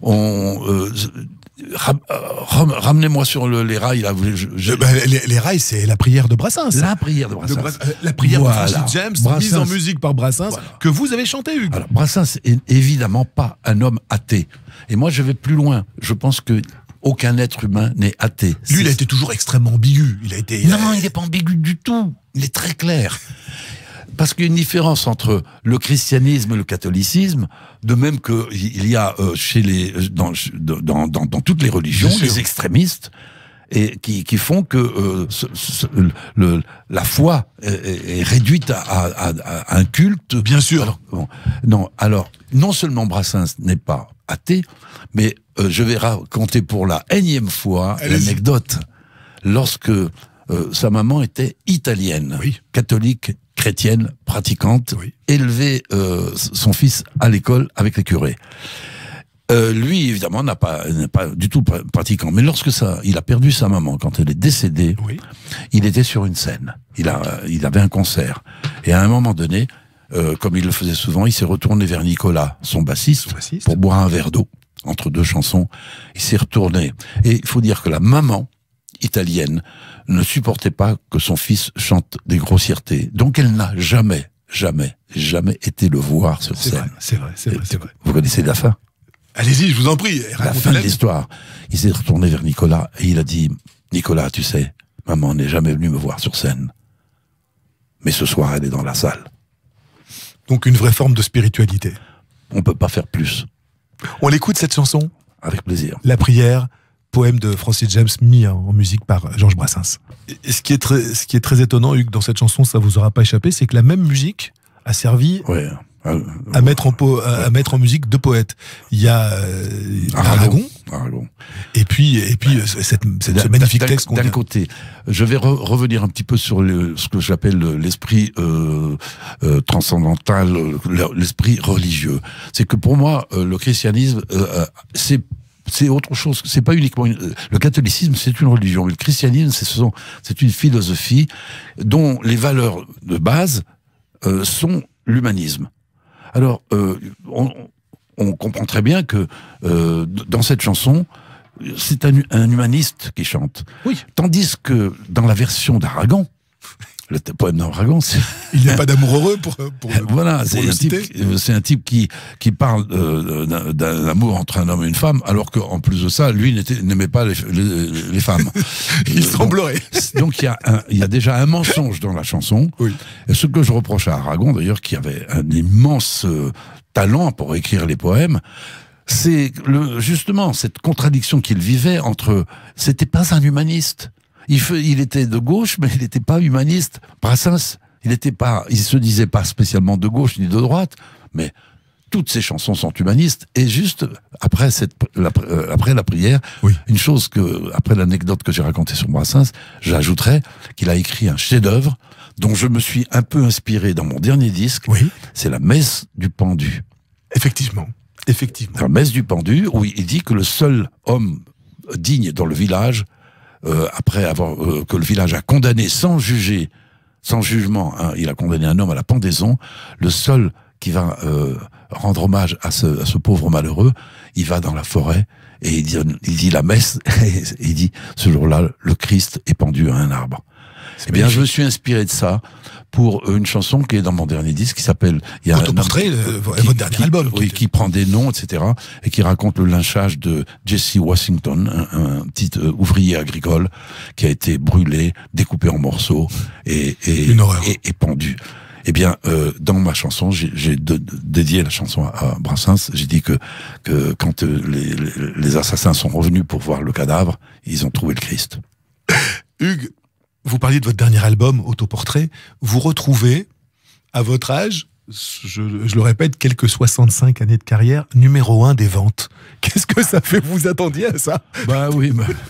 ramenez-moi sur les rails là. Les rails, c'est la prière de Brassens. La prière de Brassens. La prière de Francis James, mise en musique par Brassens, que vous avez chanté, Hugues. Alors, Brassens est évidemment pas un homme athée. Et moi, je vais plus loin. Je pense que aucun être humain n'est athée. Lui, il a été toujours extrêmement ambigu. Non, il n'est pas ambigu du tout. Il est très clair. Parce qu'il y a une différence entre le christianisme et le catholicisme, de même qu'il y a dans toutes les religions des extrémistes et qui font que la foi est réduite à un culte. Bien sûr. Alors, non seulement Brassens n'est pas athée, mais je vais raconter pour la énième fois l'anecdote. Lorsque sa maman était italienne, catholique, chrétienne, pratiquante, élevait son fils à l'école avec les curés. Lui, évidemment, n'est pas du tout pratiquant. Mais lorsque il a perdu sa maman, quand elle est décédée, il était sur une scène. Il avait un concert. Et à un moment donné, comme il le faisait souvent, il s'est retourné vers Nicolas, son bassiste, pour boire un verre d'eau. Entre deux chansons, il s'est retourné. Et il faut dire que la maman italienne ne supportait pas que son fils chante des grossièretés. Donc elle n'a jamais été le voir sur scène. C'est vrai. Vous connaissez la fin? Allez-y, je vous en prie. La fin de l'histoire. Il s'est retourné vers Nicolas et il a dit, Nicolas, tu sais, maman n'est jamais venue me voir sur scène. Mais ce soir, elle est dans la salle. Donc une vraie forme de spiritualité. On peut pas faire plus. On l'écoute cette chanson? Avec plaisir. La prière, poème de Francis James mis en musique par Georges Brassens. Et ce qui est très étonnant, Hugues, dans cette chanson, ça vous aura pas échappé, c'est que la même musique a servi à mettre en musique deux poètes. Il y a Aragon. Et puis ce magnifique texte qu'on d'un côté, je vais revenir un petit peu sur ce que j'appelle l'esprit transcendantal, l'esprit religieux. C'est que pour moi, le christianisme, c'est autre chose. C'est pas uniquement le catholicisme, c'est une religion. Mais le christianisme, c'est une philosophie dont les valeurs de base sont l'humanisme. Alors, on comprend très bien que dans cette chanson, c'est un humaniste qui chante. Tandis que dans la version d'Aragon, le poème d'Aragon, il n'y a pas d'amour heureux pour voilà, c'est un type qui parle d'un amour entre un homme et une femme, alors qu'en plus de ça, lui n'aimait pas les femmes. Il semblerait. Donc il y a déjà un mensonge dans la chanson. Et ce que je reproche à Aragon, d'ailleurs, qui avait un immense talent pour écrire les poèmes, c'est justement cette contradiction qu'il vivait entre... C'était pas un humaniste. Il était de gauche, mais il n'était pas humaniste. Brassens, il se disait pas spécialement de gauche ni de droite, mais toutes ses chansons sont humanistes. Et juste après la prière, une chose après l'anecdote que j'ai racontée sur Brassens, j'ajouterais qu'il a écrit un chef-d'œuvre dont je me suis un peu inspiré dans mon dernier disque. C'est la Messe du pendu. Effectivement. La Messe du pendu, où il dit que le seul homme digne dans le village, après avoir que le village a condamné sans jugement, il a condamné un homme à la pendaison, le seul qui va rendre hommage à ce pauvre malheureux, il va dans la forêt et il dit la messe et il dit ce jour-là le Christ est pendu à un arbre. Eh bien, je me suis inspiré de ça pour une chanson qui est dans mon dernier disque, qui s'appelle... Autoportrait, votre dernier album. Qui prend des noms, etc., et qui raconte le lynchage de Jesse Washington, un petit ouvrier agricole, qui a été brûlé, découpé en morceaux, et pendu. Eh bien, dans ma chanson, j'ai dédié la chanson à Brassens. J'ai dit que quand les assassins sont revenus pour voir le cadavre, ils ont trouvé le Christ. Hugues, vous parliez de votre dernier album, Autoportrait. Vous retrouvez, à votre âge, je le répète, quelques 65 années de carrière, numéro 1 des ventes. Qu'est-ce que ça fait? Vous attendiez à ça? Bah oui,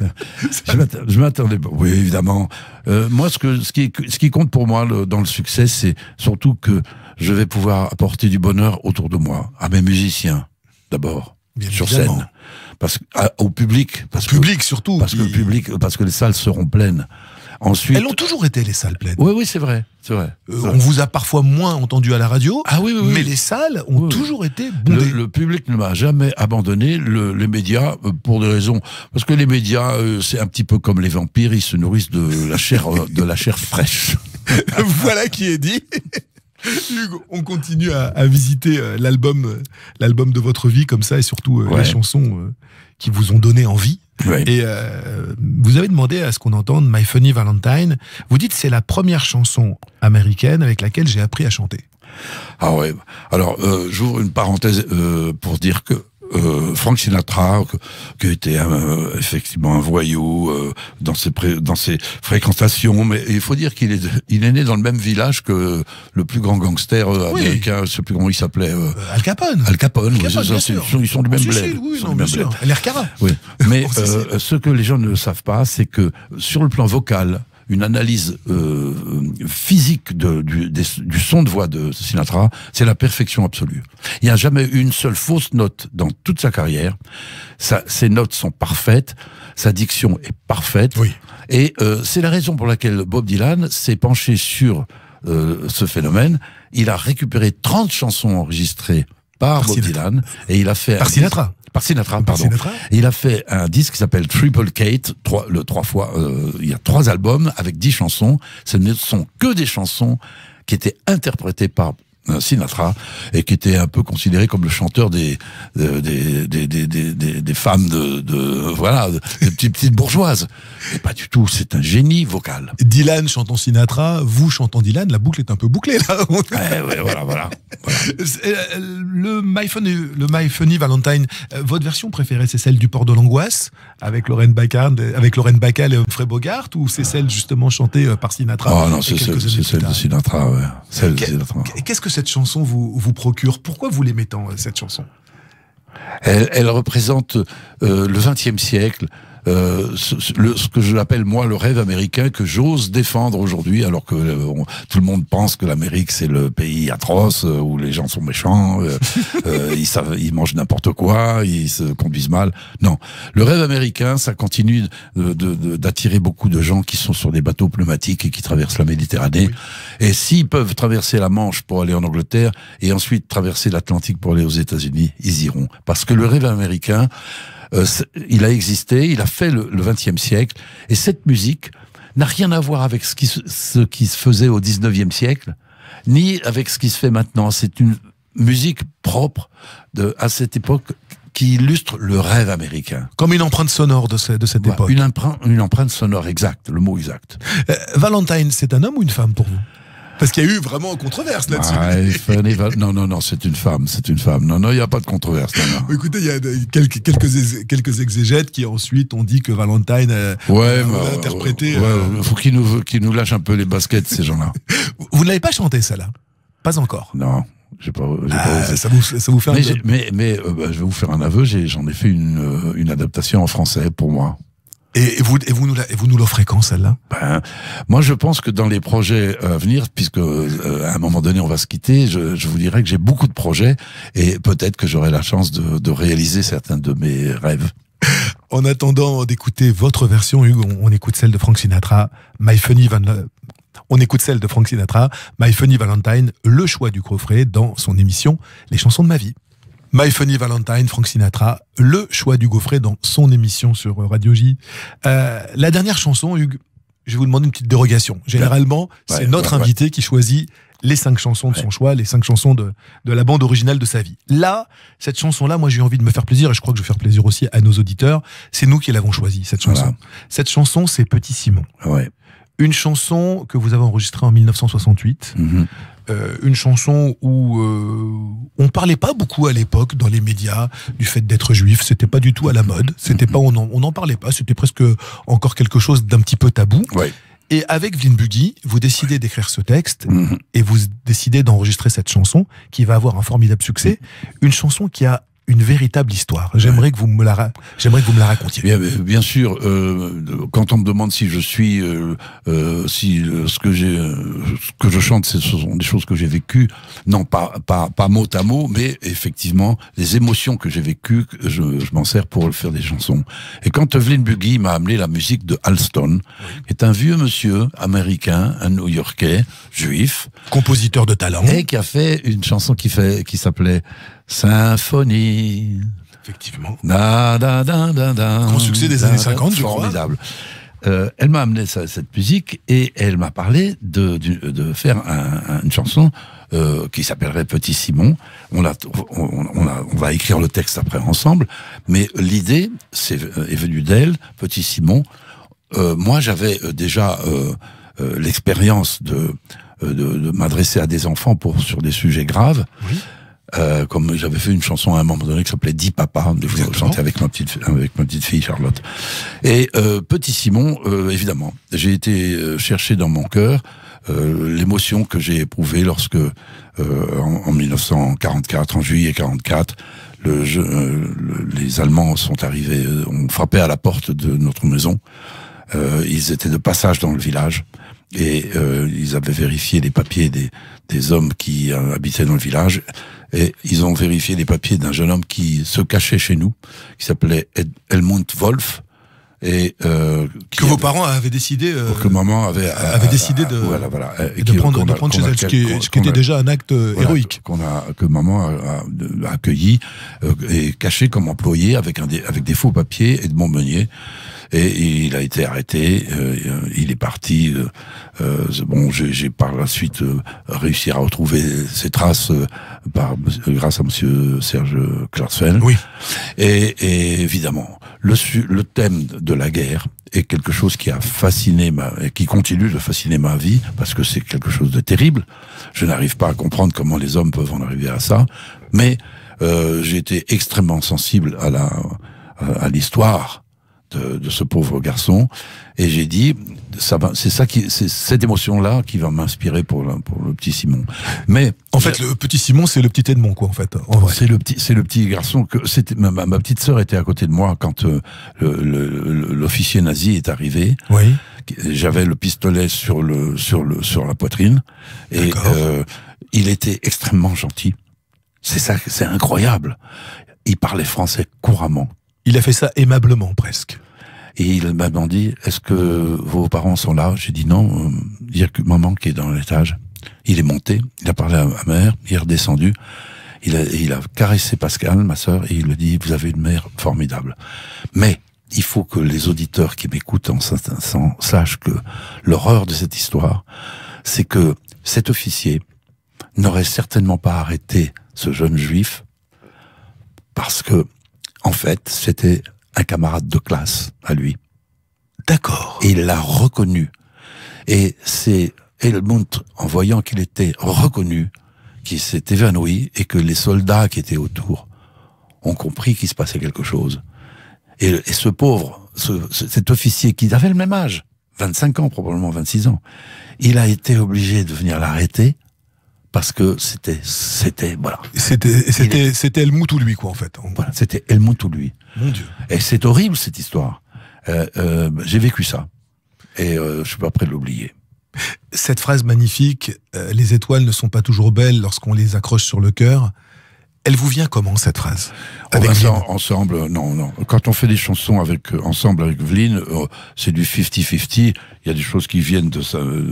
je m'attendais pas. Oui, évidemment. Moi, ce qui compte pour moi dans le succès, c'est surtout que je vais pouvoir apporter du bonheur autour de moi, à mes musiciens, d'abord, sur scène. Au public. Surtout. Parce que les salles seront pleines. Ensuite, elles ont toujours été, les salles pleines. Oui, c'est vrai. On vous a parfois moins entendu à la radio, mais les salles ont toujours été bondées. Le public ne m'a jamais abandonné. Les médias, pour des raisons... Parce que les médias, c'est un petit peu comme les vampires, ils se nourrissent de la chair fraîche. Voilà qui est dit. Hugues, on continue à visiter l'album de votre vie comme ça, et surtout les chansons qui vous ont donné envie. Ouais. Et vous avez demandé à ce qu'on entende My Funny Valentine. Vous dites c'est la première chanson américaine avec laquelle j'ai appris à chanter. Ah ouais. Alors, j'ouvre une parenthèse pour dire que Frank Sinatra, qui était effectivement un voyou dans ses fréquentations, mais il faut dire qu'il est né dans le même village que le plus grand gangster américain, je sais plus comment il s'appelait. Al Capone. Al Capone, bien sûr. Ils sont du même bled. Oui, non, bien sûr. L'air Cara. Oui. Mais ce que les gens ne savent pas, c'est que sur le plan vocal, une analyse physique du son de voix de Sinatra, c'est la perfection absolue. Il n'y a jamais eu une seule fausse note dans toute sa carrière. Ses notes sont parfaites, sa diction est parfaite. Oui. Et c'est la raison pour laquelle Bob Dylan s'est penché sur ce phénomène. Il a récupéré 30 chansons enregistrées par Bob Dylan, et il a fait Par Sinatra, pardon. Et il a fait un disque qui s'appelle Triple Kate, il y a 3 albums avec 10 chansons. Ce ne sont que des chansons qui étaient interprétées par Sinatra, et qui était un peu considéré comme le chanteur des femmes des petites bourgeoises. Et pas du tout, c'est un génie vocal. Dylan chantant Sinatra, vous chantant Dylan, la boucle est un peu bouclée là. Voilà. Le My Funny Valentine, votre version préférée, c'est celle du Port de l'Angoisse avec Lorraine Bacall et Humphrey Bogart, ou c'est celle justement chantée par Sinatra? Ah non, c'est celle de Sinatra, ouais. Celle de Sinatra. Qu'est-ce que cette chanson vous procure? Pourquoi vous l'aimez tant, cette chanson? Elle représente le XXe siècle, ce que je l'appelle moi le rêve américain que j'ose défendre aujourd'hui, alors que tout le monde pense que l'Amérique c'est le pays atroce où les gens sont méchants, ils mangent n'importe quoi, ils se conduisent mal. Non, le rêve américain, ça continue d'attirer beaucoup de gens qui sont sur des bateaux pneumatiques et qui traversent la Méditerranée. Oui. Et s'ils peuvent traverser la Manche pour aller en Angleterre et ensuite traverser l'Atlantique pour aller aux États-Unis, ils iront. Parce que le rêve américain, il a existé, il a fait le XXe siècle, et cette musique n'a rien à voir avec ce qui se faisait au XIXe siècle, ni avec ce qui se fait maintenant. C'est une musique propre à cette époque qui illustre le rêve américain. Comme une empreinte sonore de cette époque. Une empreinte sonore exacte, le mot exact. Valentine, c'est un homme ou une femme pour vous? Parce qu'il y a eu vraiment controverse là-dessus. Non, c'est une femme. Non, il n'y a pas de controverse. Non. Écoutez, il y a quelques exégètes qui ensuite ont dit que Valentine a interprété... Il faut qu'ils nous lâchent un peu les baskets, ces gens-là. Vous ne l'avez pas chanté, celle-là? Pas encore? Non. Ça vous fait mais je vais vous faire un aveu, j'en ai fait une adaptation en français pour moi. Et vous nous l'offrez quand, celle-là? Moi, je pense que dans les projets à venir, puisque à un moment donné on va se quitter, je vous dirais que j'ai beaucoup de projets, et peut-être que j'aurai la chance de réaliser certains de mes rêves. En attendant d'écouter votre version, Hugues, on écoute celle de Frank Sinatra, My Funny Valentine, le choix du coffret dans son émission Les chansons de ma vie. My Funny Valentine, Frank Sinatra, le choix du Gaufret dans son émission sur Radio J. La dernière chanson, Hugues, je vais vous demander une petite dérogation. Généralement, c'est notre invité qui choisit les 5 chansons de son choix, les 5 chansons de la bande originale de sa vie. Là, cette chanson-là, moi j'ai envie de me faire plaisir, et je crois que je vais faire plaisir aussi à nos auditeurs. C'est nous qui l'avons choisie, cette chanson. Voilà. Cette chanson, c'est Petit Simon. Ouais. Une chanson que vous avez enregistrée en 1968. Une chanson où on parlait pas beaucoup à l'époque dans les médias du fait d'être juif. C'était pas du tout à la mode. C'était pas, on n'en parlait pas. C'était presque encore quelque chose d'un petit peu tabou. Ouais. Et avec Vline Buggy, vous décidez d'écrire ce texte et vous décidez d'enregistrer cette chanson qui va avoir un formidable succès. Une chanson qui a une véritable histoire. J'aimerais que vous me la racontiez. Bien sûr, quand on me demande si je suis, ce que je chante, ce sont des choses que j'ai vécues, non pas mot à mot, mais effectivement les émotions que j'ai vécues, je m'en sers pour faire des chansons. Et quand Vline Buggy m'a amené la musique de Alston, qui est un vieux monsieur américain, un New-Yorkais, juif, compositeur de talent, et qui a fait une chanson qui s'appelait Symphonie. Effectivement. Grand succès des années 50, je crois. Formidable. Elle m'a amené cette musique, et elle m'a parlé de faire une chanson qui s'appellerait Petit Simon. On va écrire le texte après ensemble, mais l'idée est venue d'elle, Petit Simon. Moi, j'avais déjà l'expérience de m'adresser à des enfants sur des sujets graves. Oui. Comme j'avais fait une chanson à un moment donné qui s'appelait Dis Papa, que je chantais avec ma petite fille Charlotte. Et Petit Simon, évidemment, j'ai été chercher dans mon cœur l'émotion que j'ai éprouvée lorsque, en 1944, en juillet 44, les Allemands sont arrivés, ont frappé à la porte de notre maison. Ils étaient de passage dans le village et ils avaient vérifié les papiers des hommes qui habitaient dans le village. Et ils ont vérifié les papiers d'un jeune homme qui se cachait chez nous, qui s'appelait Helmut Wolf. Et que vos parents avaient décidé... que maman avait décidé de prendre chez elle, ce qui était déjà un acte héroïque. Que maman a accueilli et caché comme employé avec des faux papiers et de Montmenier. Et il a été arrêté, il est parti. J'ai par la suite réussi à retrouver ses traces grâce à monsieur Serge Klarsfeld. Oui. Et évidemment, le thème de la guerre est quelque chose qui a fasciné et qui continue de fasciner ma vie, parce que c'est quelque chose de terrible. Je n'arrive pas à comprendre comment les hommes peuvent en arriver à ça, mais j'ai été extrêmement sensible à l'histoire de ce pauvre garçon, et j'ai dit c'est cette émotion-là qui va m'inspirer pour le petit Simon. Mais en fait, le petit Simon, c'est le petit Edmond, quoi, en fait. En vrai. C'est le petit garçon que ma petite sœur était à côté de moi quand l'officier nazi est arrivé. Oui. J'avais le pistolet sur la poitrine, et il était extrêmement gentil. C'est incroyable. Il parlait français couramment. Il a fait ça aimablement, presque. Et il m'a demandé, est-ce que vos parents sont là? J'ai dit non, il y a que maman qui est dans l'étage. Il est monté, il a parlé à ma mère, il est redescendu, il a caressé Pascal, ma sœur, et il lui dit, vous avez une mère formidable. Mais il faut que les auditeurs qui m'écoutent en cet instant sachent que l'horreur de cette histoire, c'est que cet officier n'aurait certainement pas arrêté ce jeune juif, parce que en fait, c'était un camarade de classe à lui. D'accord. Et il l'a reconnu. Et c'est Helmut, en voyant qu'il était reconnu, qui s'est évanoui, et que les soldats qui étaient autour ont compris qu'il se passait quelque chose. Et ce pauvre, cet officier qui avait le même âge, 25 ans, probablement 26 ans, il a été obligé de venir l'arrêter, parce que c'était voilà. C'était Helmut ou lui, quoi, en fait. Voilà, c'était Helmut ou lui. Mon Dieu. Et c'est horrible, cette histoire. J'ai vécu ça. Et je suis pas prêt de l'oublier. Cette phrase magnifique, les étoiles ne sont pas toujours belles lorsqu'on les accroche sur le cœur. Elle vous vient comment, cette phrase? Ensemble, non. Quand on fait des chansons ensemble avec Vline, c'est du 50-50. Il y a des choses qui viennent de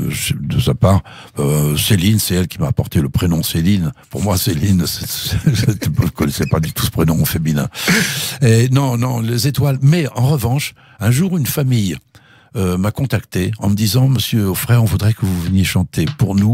sa part. Céline, c'est elle qui m'a apporté le prénom Céline. Pour moi, Céline, je ne connaissais pas du tout ce prénom féminin. Et non, les étoiles. Mais en revanche, un jour, une famille m'a contacté en me disant, Monsieur Aufray, on voudrait que vous veniez chanter pour nous.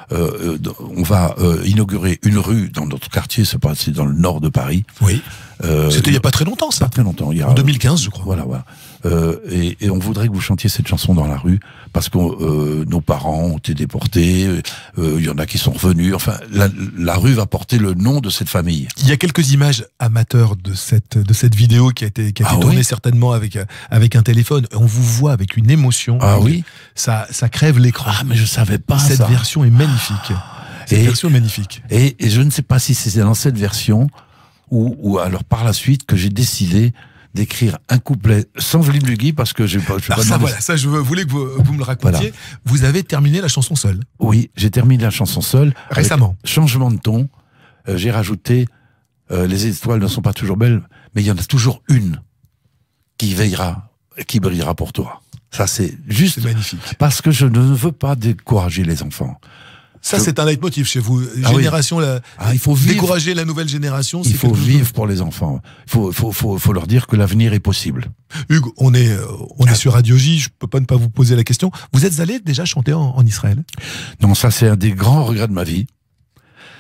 On va inaugurer une rue dans notre quartier, c'est dans le nord de Paris. Oui. C'était il n'y a pas très longtemps, ça. Pas très longtemps. En 2015, je crois. Voilà. Et on voudrait que vous chantiez cette chanson dans la rue, parce que nos parents ont été déportés, il y en a qui sont revenus. Enfin, la rue va porter le nom de cette famille. Il y a quelques images amateurs de cette vidéo qui a été tournée certainement avec un téléphone. On vous voit avec une émotion. Ah oui. Ça crève l'écran. Ah, mais je savais pas cette ça. version est magnifique. Cette version est magnifique. Et je ne sais pas si c'est dans cette version ou alors par la suite que j'ai décidé d'écrire un couplet sans Vline Lugui, parce que je voulais que vous me le racontiez. Voilà. Vous avez terminé la chanson seule. Oui, j'ai terminé la chanson seule. Récemment. Changement de ton. J'ai rajouté les étoiles ne sont pas toujours belles, mais il y en a toujours une qui brillera pour toi. Ça, c'est juste magnifique. Parce que je ne veux pas décourager les enfants. Ça, c'est un leitmotiv chez vous. Génération, il faut vivre. Décourager la nouvelle génération. Il faut vivre pour les enfants. Il faut leur dire que l'avenir est possible. Hugues, on est sur Radio J, je peux pas ne pas vous poser la question. Vous êtes allé déjà chanter en Israël? Non, ça c'est un des grands regrets de ma vie.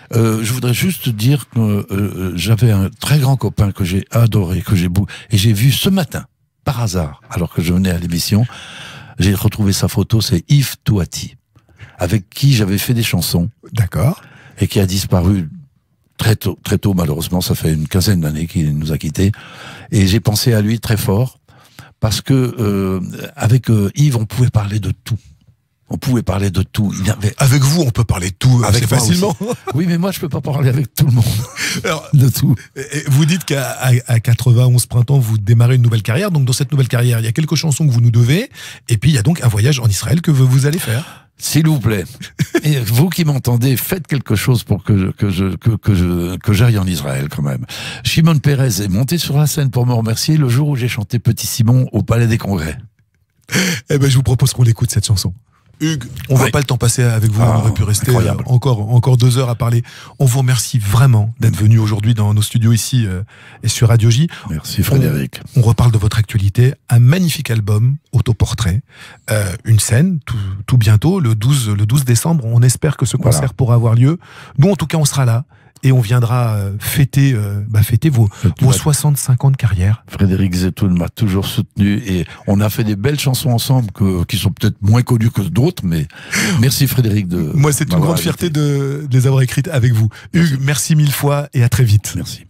Je voudrais juste dire que j'avais un très grand copain que j'ai adoré, et j'ai vu ce matin, par hasard, alors que je venais à l'émission, j'ai retrouvé sa photo, c'est Yves Touati, avec qui j'avais fait des chansons. D'accord. Et qui a disparu très tôt, malheureusement, ça fait une quinzaine d'années qu'il nous a quittés. Et j'ai pensé à lui très fort, parce que avec Yves, on pouvait parler de tout. On pouvait parler de tout. Avec vous, on peut parler de tout assez facilement. Oui, mais moi, je peux pas parler avec tout le monde. Alors, de tout. Vous dites qu'à 91 printemps, vous démarrez une nouvelle carrière. Donc, dans cette nouvelle carrière, il y a quelques chansons que vous nous devez. Et puis, il y a donc un voyage en Israël que vous allez faire. S'il vous plaît. Et vous qui m'entendez, faites quelque chose pour que j'aille en Israël, quand même. Shimon Peres est monté sur la scène pour me remercier le jour où j'ai chanté Petit Simon au Palais des Congrès. Eh ben, je vous propose qu'on écoute cette chanson. Hugues, on va pas le temps passer avec vous, on aurait pu rester encore 2 heures à parler. On vous remercie vraiment d'être venu aujourd'hui dans nos studios ici et sur Radio J. Merci Frédéric. On reparle de votre actualité, un magnifique album, autoportrait, une scène, tout bientôt, le 12 décembre. On espère que ce concert pourra avoir lieu. Nous, en tout cas, on sera là. Et on viendra fêter vos 65 ans de carrière. Frédéric Zetoun m'a toujours soutenu et on a fait des belles chansons ensemble qui sont peut-être moins connues que d'autres, mais merci Frédéric de... Moi, c'est une grande fierté de les avoir écrites avec vous. Hugues, merci 1000 fois et à très vite. Merci.